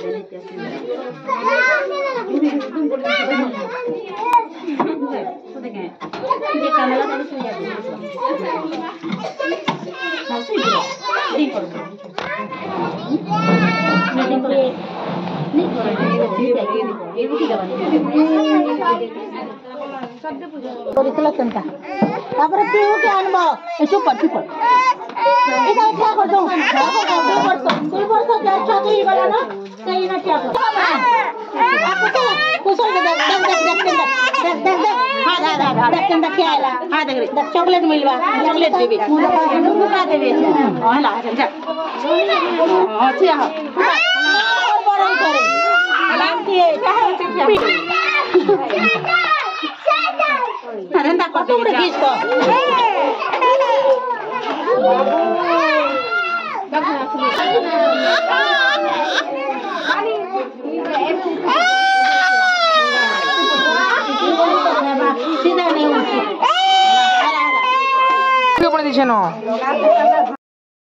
तापर पीऊ के आनबो सुपर सुपर एटा क्या कर दो 2 वर्ष क्या छाती वाला ना सही ना क्या कर कुशल देख देख क्या आला हां देख चॉकलेट मिलवा चॉकलेट देबी मुका देबी हला जा अच्छी आ बरम करे लांती है क्या Renda kau tu pergi kau. Tidak ni. Kau pernah di sana?